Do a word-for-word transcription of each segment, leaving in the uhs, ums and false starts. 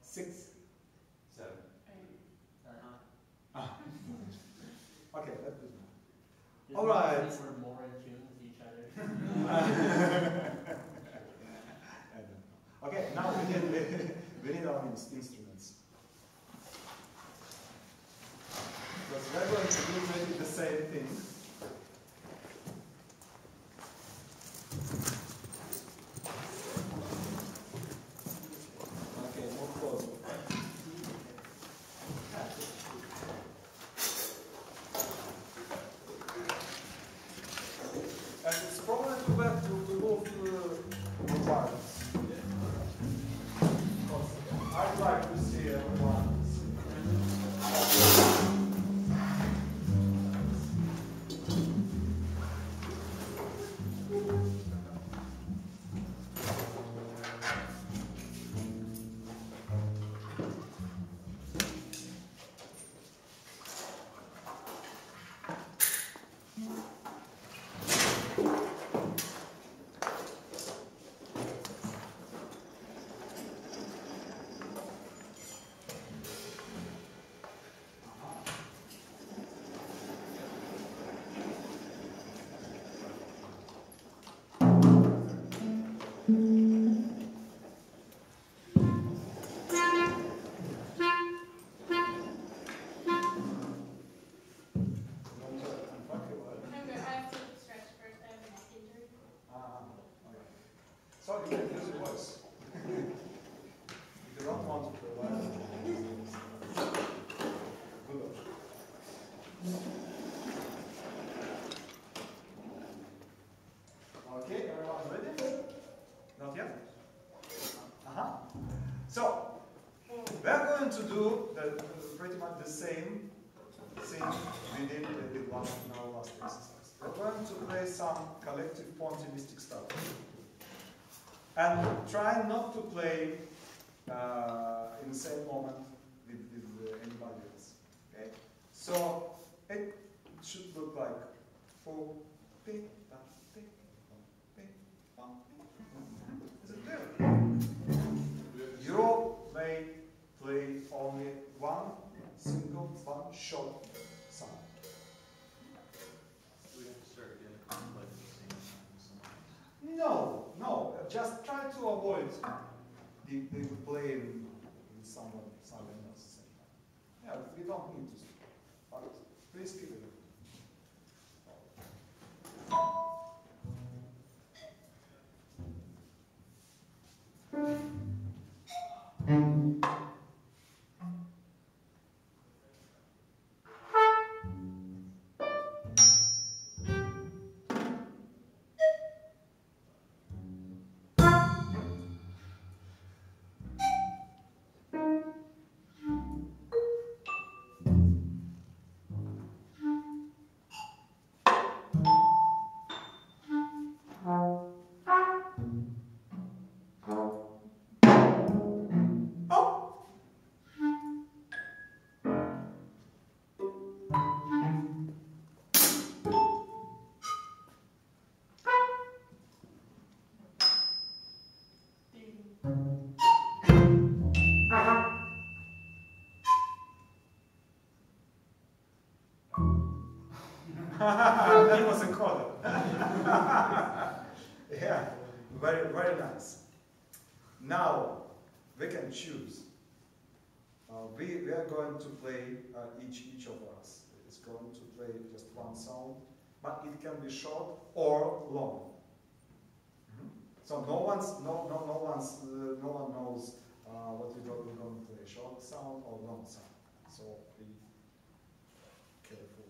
Six. Seven. Ah. Okay, let's do that. Does All that right. mean we're more in tune with each other? Okay, now we need, we need our instruments. Because we're going to do maybe the same thing. Okay, more close. And it's probably too bad to, to move uh, requirements. I'd like to see everyone. So you can use your voice. If you don't want to provide good option. Okay, everyone's ready? Not yet? Uh-huh. So we are going to do the, pretty much the same thing we did with last, in our last exercise. We're going to play some collective pointillistic stuff. And try not to play uh, in the same moment with, with uh, anybody else. Okay? So it should look like four. Is it clear? You may play only one single, one short sound. Do we have to start again at like the same time? No, no. Just try to avoid the, the playing with someone, someone else at the same time. Yeah, we don't need to. But please keep it. That was a coda. Yeah, very, very nice. Now we can choose. Uh, we, we are going to play uh, each each of us is going to play just one sound, but it can be short or long. Mm-hmm. So no one's no no no one's uh, no one knows uh, what we're going to play, short sound or long sound. So be careful.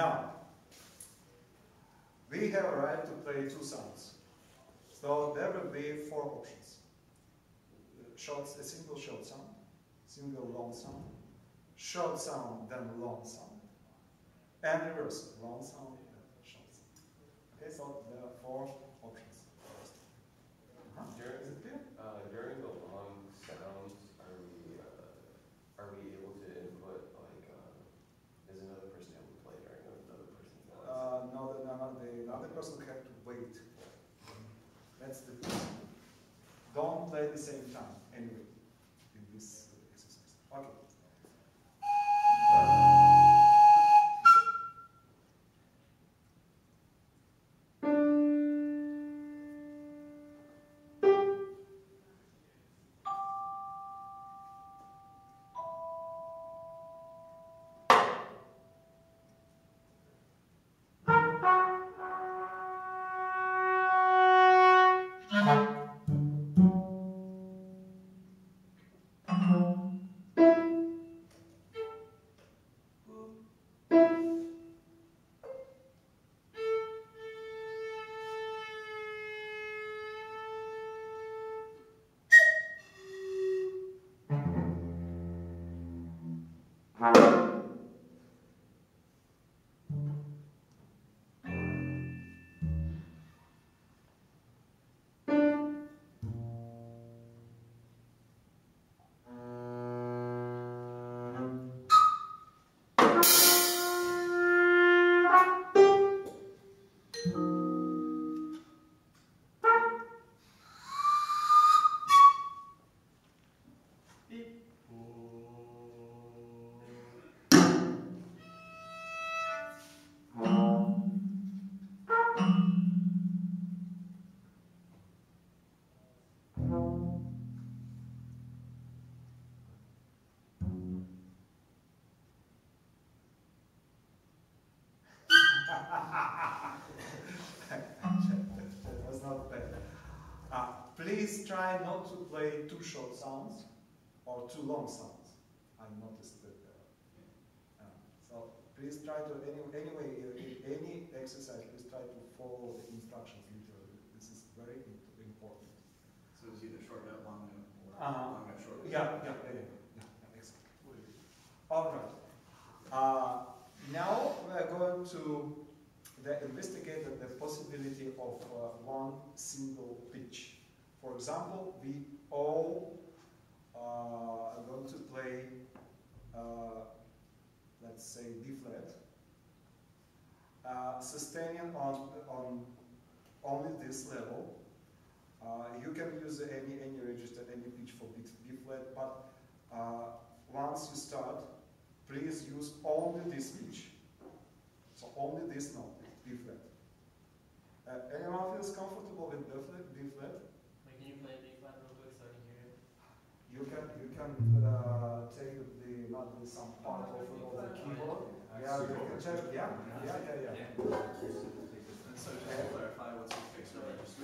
Now, we have a right to play two sounds. So there will be four options. Short, a single short sound, single long sound, short sound, then long sound, and reverse, long sound, then short sound. Okay, so there are four options. Uh-huh. During, Is it clear? uh, during the long sounds, are we uh, are we able to input like uh, is another person able to play during another person's lines? Uh, no, the, no, the other person have to wait. That's the thing. Don't play at the same time, anyway, in this exercise. Okay. That was not bad. Uh, please try not to play too short sounds or too long sounds. I noticed that. Uh, uh, so please try to, any, anyway, in any exercise, please try to follow the instructions literally. This is very important. So it's either short note, long note, or Uh-huh. long note, short note. Yeah, yeah, yeah, yeah, yeah, excellent. All right. Uh, now we are going to the investigate the, the possibility of uh, one single pitch. For example, we all uh, are going to play, uh, let's say, B flat, uh, sustaining on on only this level. Uh, you can use any any register, any pitch for B, B flat, but uh, once you start, please use only this pitch. So only this note, B flat. Uh, anyone feels comfortable with B flat? B flat? Wait, can you play B flat real quick so I can hear it? You can you can uh, take the not the some part of, of the keyboard. Yeah, you can check. Yeah, yeah, yeah, yeah. And so just to clarify, what's the fixed register?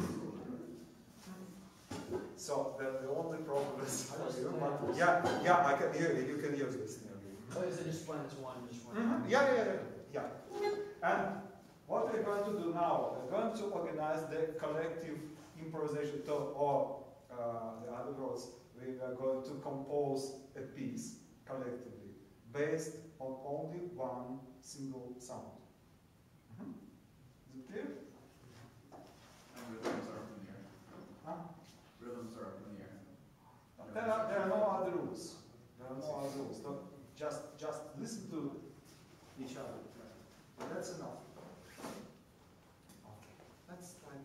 So the, the only problem is but yeah, yeah, I can hear you. You can use this. Oh, is it just when it's one, just one? Mm-hmm. Yeah, yeah, yeah, yeah. And what we're going to do now, we're going to organize the collective improvisation to, or uh, the other words, we are going to compose a piece collectively based on only one single sound. Mm-hmm. Is it clear? And rhythms are up in the air. Huh? Rhythms are up in the air. There are, there are no other rules. There are no other rules. Don't just just listen to each other. That's enough. Okay. Let's try.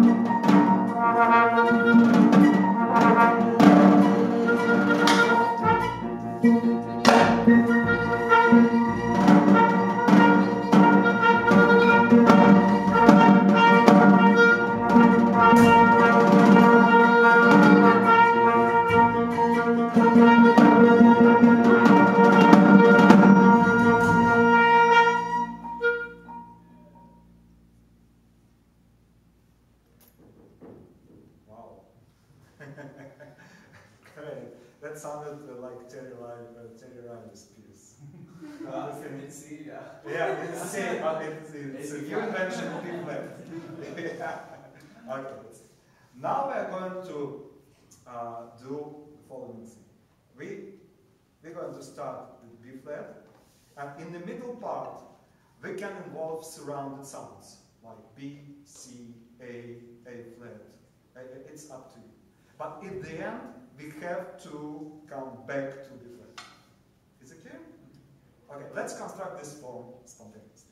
Wow. Great. That sounded uh, like Terry Riley, uh, Terry Riley's piece. Uh, it's C, yeah. Yeah, it's C, but it's, it's, it's you mentioned big left. Yeah. Okay. Now we are going to uh, do the following thing. We we're going to start with B flat, and in the middle part we can involve surrounded sounds like B, C, A, A flat. Uh, It's up to you. But in the end, we have to come back to B flat. Is it clear? Okay, let's construct this form spontaneously.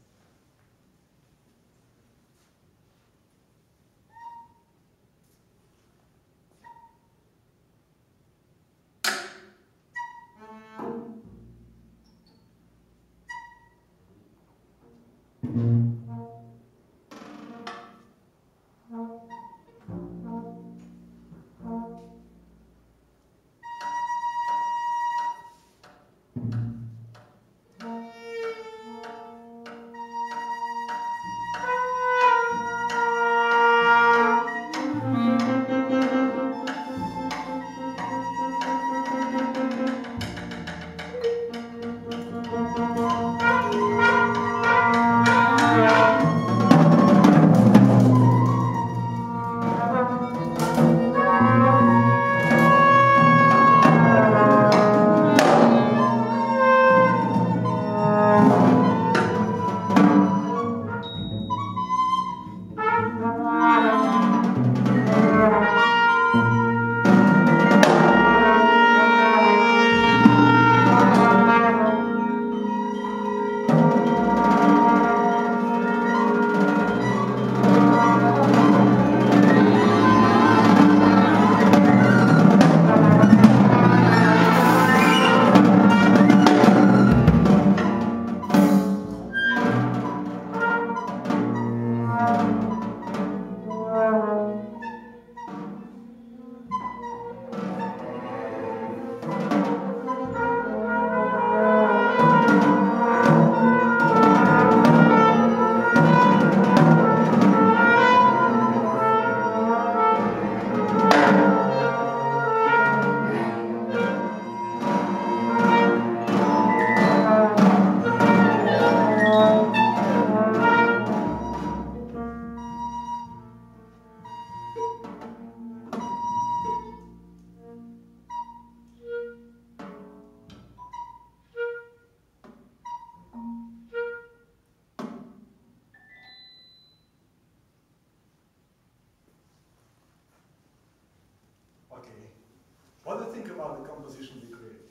Okay. What do you think about the composition we created?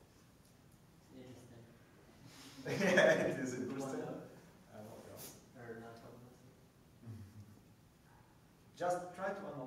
Interesting. Yeah, it is interesting. Uh, what else? Or not trouble. Just try to